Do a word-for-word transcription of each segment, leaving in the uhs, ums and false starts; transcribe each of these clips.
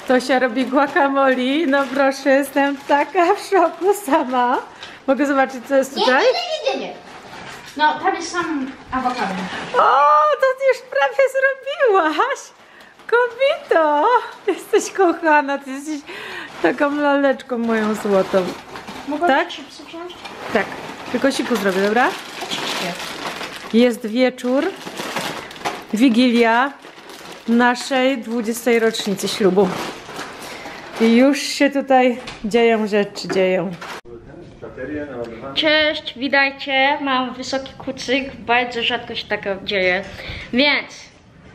Tosia robi guacamole. No proszę, jestem taka w szoku sama. Mogę zobaczyć, co jest tutaj? Nie, nie, nie, nie. No, tam jest sam awokado. O, to ty już prawie zrobiłaś. Kobito, jesteś kochana, ty jesteś taką laleczką moją złotą. Mogę tak? się wziąć? Tak, tylko siku zrobię, dobra? Oczywiście. Jest wieczór, Wigilia naszej dwudziestej rocznicy ślubu. I już się tutaj dzieją rzeczy, dzieją. Cześć, witajcie. Mam wysoki kucyk, bardzo rzadko się tak dzieje. Więc...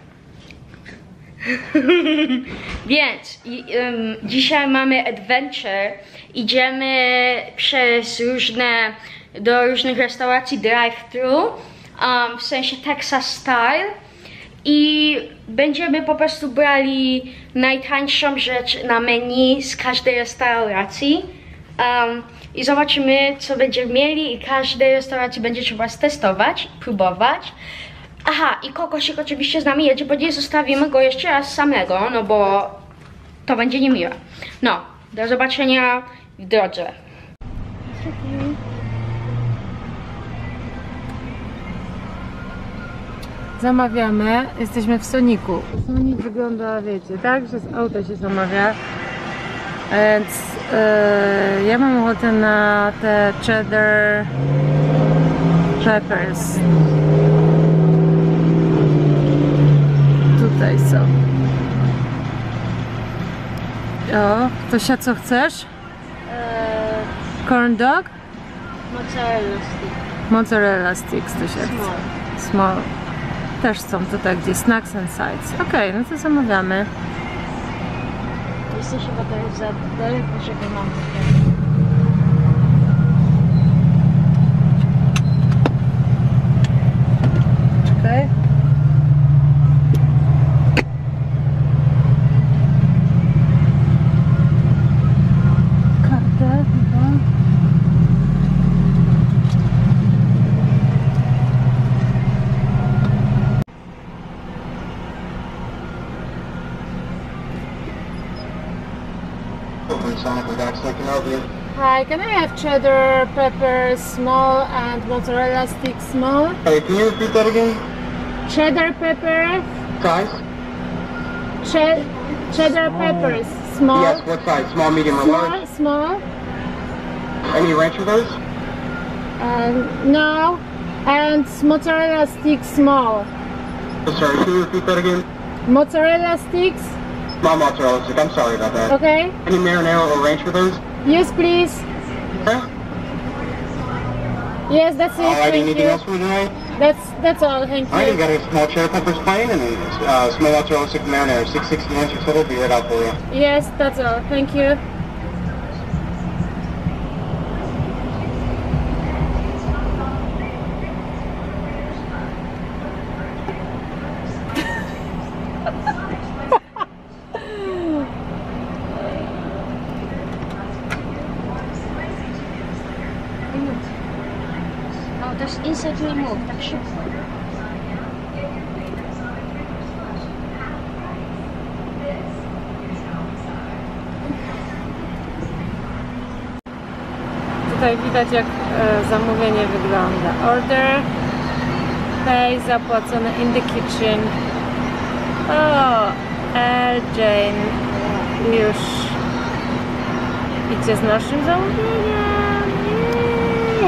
Więc i, um, dzisiaj mamy adventure. Idziemy przez różne, do różnych restauracji drive-thru, um, w sensie Texas style. I będziemy po prostu brali najtańszą rzecz na menu z każdej restauracji. Um, I zobaczymy, co będziemy mieli, i każdej restauracji będzie trzeba stestować, próbować. Aha, i Kokosik oczywiście z nami jedzie, bo nie zostawimy go jeszcze raz samego, no bo to będzie niemiłe. No, do zobaczenia w drodze. Zamawiamy, jesteśmy w Soniku. Sonik wygląda, wiecie, tak, że z auta się zamawia. Więc yy, ja mam ochotę na te cheddar peppers. Tutaj są. O, Tosia, co chcesz? Eee, Corn dog? mozzarella stick. Mozzarella sticks, Tosia. Small. Small. Też są tutaj gdzieś snacks and sides. Okej, okay, no to zamawiamy. Jesteś chyba teraz za daleko, żeby mam. Czekaj. Kartę chyba. Hi, can I have cheddar, pepper, small, and mozzarella stick, small? Hey, can you repeat that again? Cheddar pepper, Size? che cheddar peppers, small. Yes, what size? Small, medium, or Small, large? small. Any ranch of those? Um, no, and mozzarella sticks, small. Oh, sorry, can you repeat that again? Mozzarella sticks, Small mozzarella stick, I'm sorry about that. okay? Any marinara or ranch for those? Yes, please. Okay. Yes, that's it. Alright, Thank anything you. else for tonight? That's that's all. Thank Alright, you you. got a small cheddar peppers plain and a uh, small mozzarella stick marinara. six sixty-nine your total, be right out for you. Yes, that's all. Thank you. No, to jest insert remove, tak szybko. Tutaj widać, jak e, zamówienie wygląda. Order, pay, zapłacone in the kitchen. O, L. Jane już idzie z naszym zamówieniem. Jej.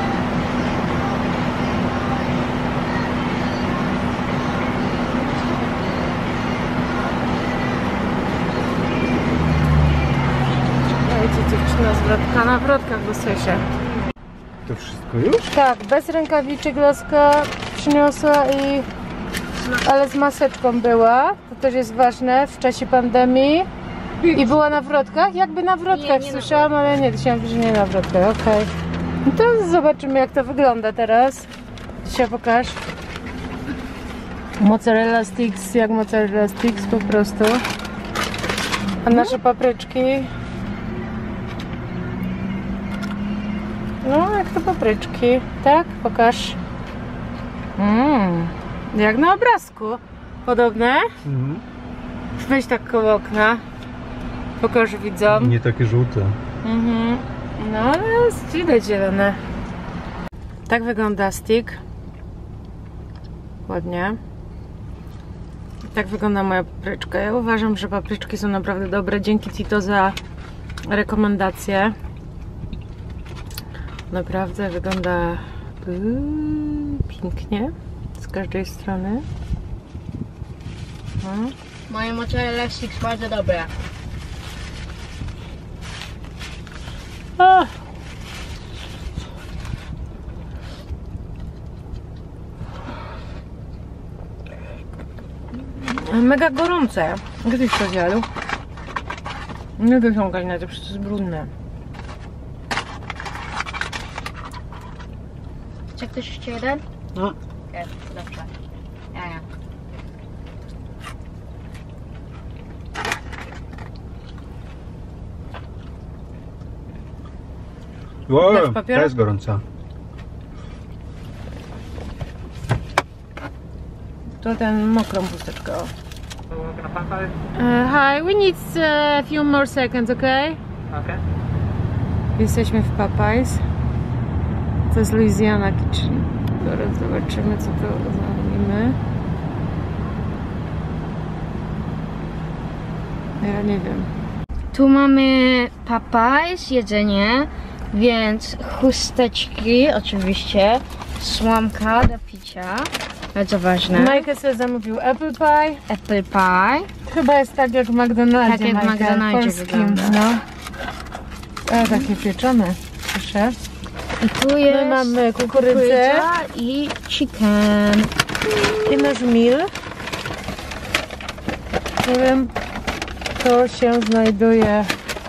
Słuchajcie, dziewczyna zwrotka na wrotkach w się. To wszystko już? Tak, bez rękawiczek laska przyniosła i... ale z maseczką była, to też jest ważne w czasie pandemii. I była na wrotkach? Jakby na wrotkach, nie, nie słyszałam, ale nie, myślałam, że nie na wrotkach, okej. Okay. No to zobaczymy, jak to wygląda teraz. Dzisiaj pokaż. Mozzarella sticks, jak mozzarella sticks po prostu. A nasze papryczki. No, jak to papryczki, tak? Pokaż. Mmm, jak na obrazku. Podobne? Mhm. Weź tak koło okna. Pokaż widzom. Nie takie żółte. Mhm. No ale jest widać zielone. Tak wygląda stick. Ładnie. Tak wygląda moja papryczka. Ja uważam, że papryczki są naprawdę dobre. Dzięki Tito za rekomendacje. Naprawdę wygląda yy, pięknie z każdej strony. No. Moje mozzarella sticks bardzo dobre. A. Mega gorące. Gdyś to zjadł. Nie wyciągaj na to, przecież to jest brudne. Chce ktoś jeszcze jeden? No. Okej, dobrze. Ja, ja. Wow, Dasz papier? to jest gorąca. To ten mokrą chusteczkę. O. Uh, hi, we need a few more seconds, okay? Okay. Jesteśmy w Popeyes. To jest Louisiana Kitchen. Zaraz zobaczymy, co to zamówimy. Ja nie wiem. Tu mamy Popeyes, jedzenie, więc chusteczki oczywiście, słomka do picia, bardzo ważne. Majkę sobie zamówił apple pie. Apple pie. Chyba jest tak jak w McDonaldzie. Tak jak w Majka, McDonaldzie polskim, wygląda. no. A, takie pieczone, proszę. I tu jest My mamy kukurydzę kukurydza i chicken. i nasz meal, w którym to się znajduje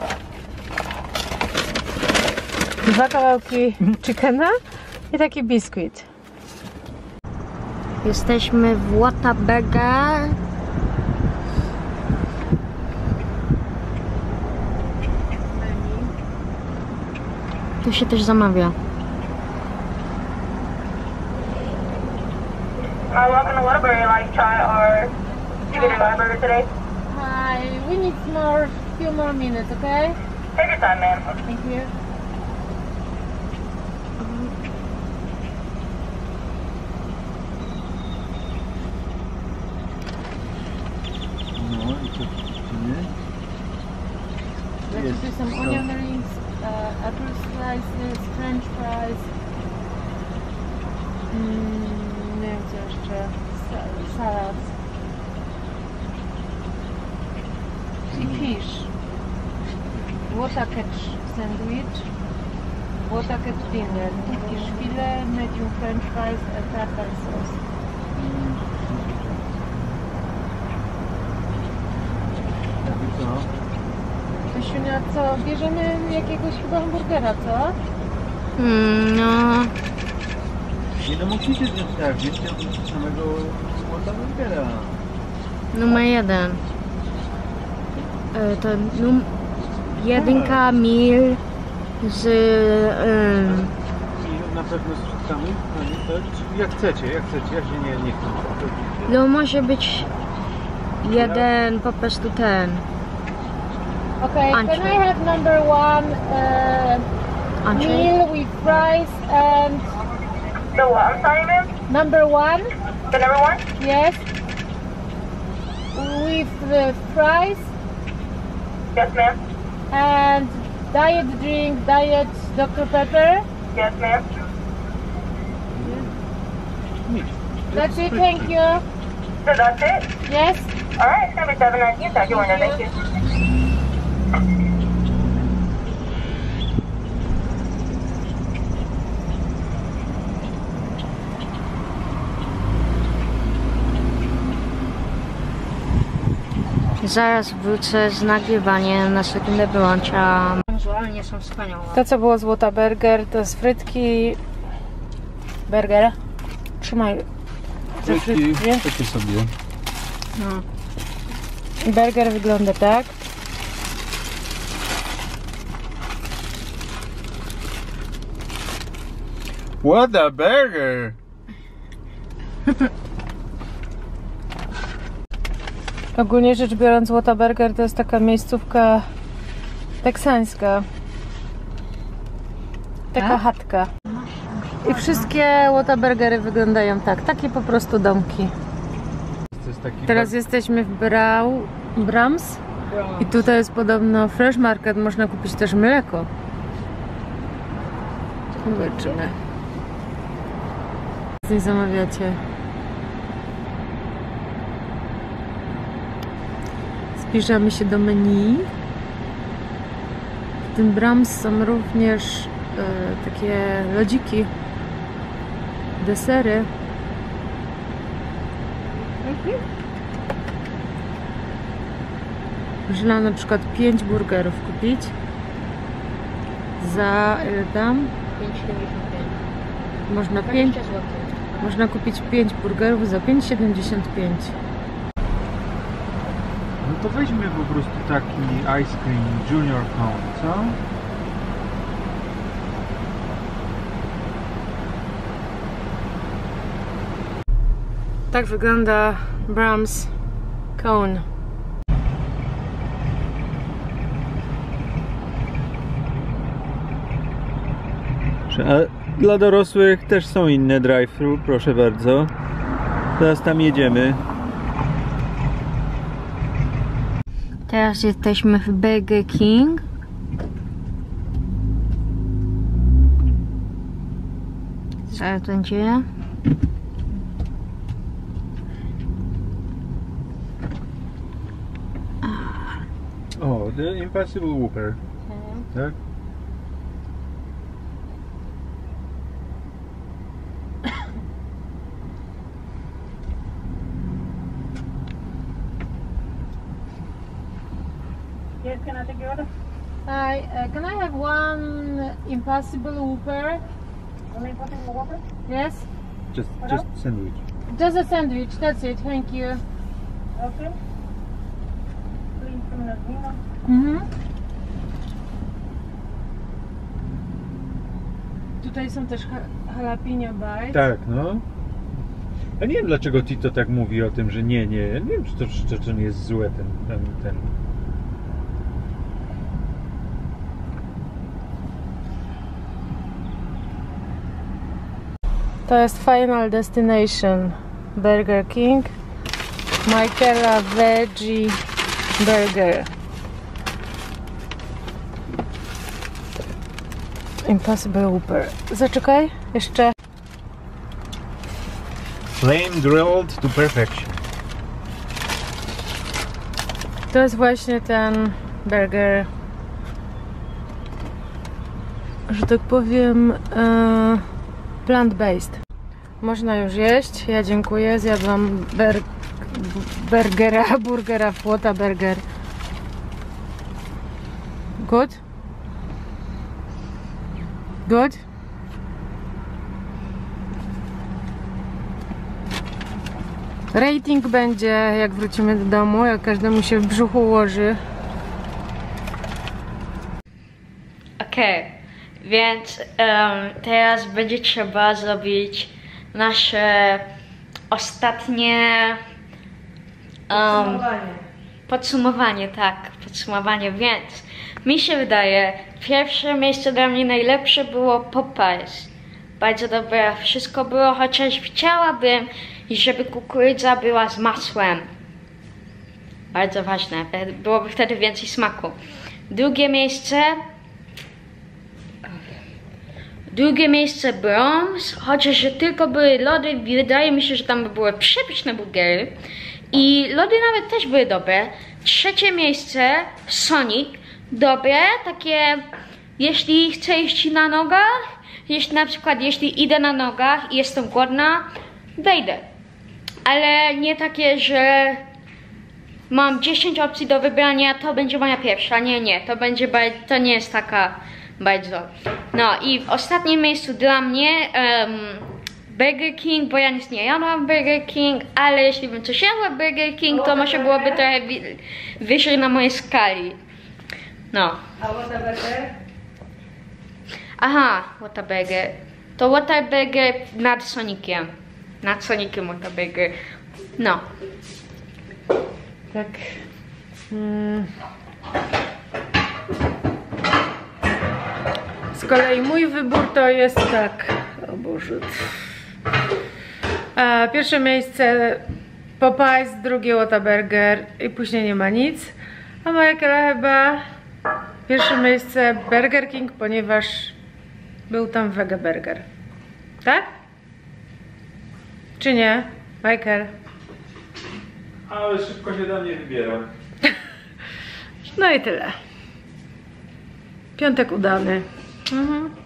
dwa kawałki chickena i taki biskuit. Jesteśmy w Whataburger. Tu się też zamawia. Uh, welcome to Whataburger. You like to try our chicken and butter burger today? Hi, we need more, few more minutes, okay? Take your time, ma'am. Thank you. No i co nie? Let's do some onion rings, uh, apple slices, french fries. Mm, nie wiem co jeszcze. Sa- Salad. I fish. Wotakecz sandwich. Wotakecz dinner. Turkish filet, medium french fries and tartar sauce. Co? Tosiunia, co? Bierzemy jakiegoś chyba hamburgera, co? Mm, no, Nie no musicie wziąć tak, wiecie samego Whataburgera. numer jeden. E, to num jedynka meal z um, I na pewno z frytkami, a nie tak? Czy jak chcecie, jak chcecie, ja się nie, nie chcę. no może być jeden po prostu ten. Okay, can Entree. I have number one uh, Entree. meal with fries and The what? I'm sorry, ma'am? number one? The number one? Yes. With the fries Yes, ma'am. and diet drink, diet Doctor Pepper. Yes, ma'am. That's it, thank you. So that's it? Yes. All right, it's gonna be seven nineteen. Thank you, window. Thank you. Zaraz wrócę z nagrywaniem, na sekundę wyłączam. Ale nie są wspaniałe. To co było z Whataburger to z frytki. Burger. Trzymaj. Te Frytki, frytki. takie sobie. No. Burger wygląda tak. Whataburger! Ogólnie rzecz biorąc, Whataburger to jest taka miejscówka teksańska. Taka chatka. I wszystkie Whataburgery wyglądają tak. Takie po prostu domki. To jest taki Teraz jesteśmy w Brau, Brahms. I tutaj jest podobno Fresh Market. Można kupić też mleko. Zobaczymy. Co nie zamawiacie? Zbliżamy się do menu. W tym Brahms są również e, takie lodziki, desery. Można na przykład pięć burgerów kupić za ile tam? pięć siedemdziesiąt pięć. Można pięć. Można kupić pięć burgerów za pięć siedemdziesiąt pięć. No to weźmy po prostu taki ice cream junior cone, co? Tak wygląda Brahms Cone. A dla dorosłych też są inne drive-thru, proszę bardzo. Teraz tam jedziemy. Teraz jesteśmy w Burger King. Zaraz będzie. O, The Impossible Whopper. Tak? Yes, can I take your order? Hi, uh, can I have one Impossible Whopper? Only possible water? Yes? Just, just sandwich. Just a sandwich, that's it, thank you. Okay. Please come in a Mhm. Tutaj są też ha- jalapeno bites. Tak, no. Ja nie wiem, dlaczego Tito tak mówi o tym, że nie, nie. Ja nie wiem, czy to, czy to, czy nie jest złe ten, ten, ten. To jest Final Destination Burger King. Michaela Veggie Burger. Impossible Whopper. Zaczekaj, jeszcze. Flame grilled to perfection. To jest właśnie ten burger, że tak powiem, e, plant-based. Można już jeść. Ja dziękuję. Zjadłam ber burgera, burgera w Whataburger. Good? Good? Rating będzie, jak wrócimy do domu, jak każdemu się w brzuchu ułoży. Okej, więc um, teraz będzie trzeba zrobić nasze ostatnie um, podsumowanie, tak, podsumowanie, więc mi się wydaje, pierwsze miejsce dla mnie najlepsze było Popeyes. Bardzo dobre wszystko było, chociaż chciałabym, żeby kukurydza była z masłem. Bardzo ważne, byłoby wtedy więcej smaku. Drugie miejsce Drugie miejsce Brahms, chociaż że tylko były lody, wydaje mi się, że tam były przepyszne burgery. I lody nawet też były dobre. Trzecie miejsce Sonic, dobre, takie jeśli chcę iść na nogach, jeśli na przykład jeśli idę na nogach i jestem głodna, wejdę. Ale nie takie, że mam dziesięć opcji do wybrania, to będzie moja pierwsza. Nie, nie, to będzie, to nie jest taka bardzo. No i w ostatnim miejscu dla mnie um, Burger King, bo ja nic nie jadłam Burger King, ale jeśli bym coś jadła Burger King, to może byłoby trochę wyżej na mojej skali. No. A Whataburger? Aha, Whataburger. To Whataburger nad Soniciem. Nad Soniciem Whataburger. No. Tak. Hmm. Z kolei mój wybór to jest tak. O Boże. E, pierwsze miejsce Popeyes, drugie Whataburger i później nie ma nic. A Michaela chyba pierwsze miejsce Burger King, ponieważ był tam Vega Burger. Tak? Czy nie, Michael? Ale szybko się do mnie wybiera. No i tyle. Piątek udany. Mhm.